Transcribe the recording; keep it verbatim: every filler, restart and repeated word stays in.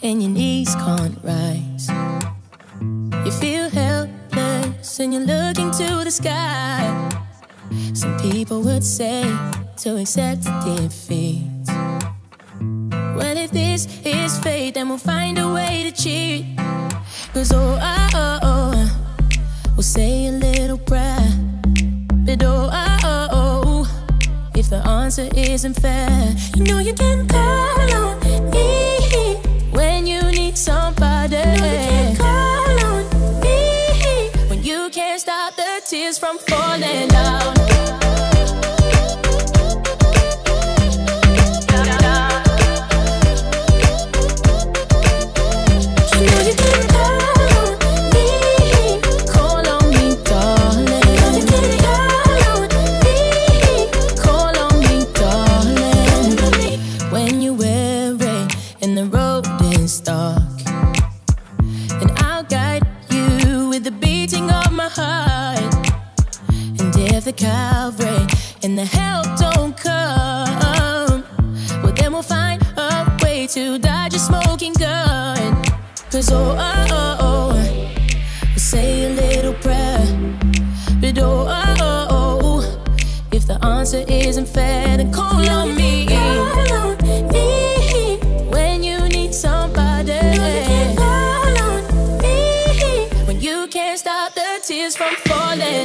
and your knees can't rise. You feel helpless and you're looking to the sky. Some people would say to accept defeat. Well, if this is fate, then we'll find a way to cheat. Cause oh, oh, oh, oh, we'll say a little prayer. But oh, oh, oh, oh, if the answer isn't fair, you know you can call on me when you need somebody. You know you can call on me when you can't stop the tears from falling down. The Calvary and the help don't come, well then we'll find a way to dodge a smoking gun. Cause oh, oh, oh, oh, we'll say a little prayer. But oh, oh, oh, oh, if the answer isn't fair, then call on me. Call on me when you need somebody. Call on me when you can't stop the tears from falling.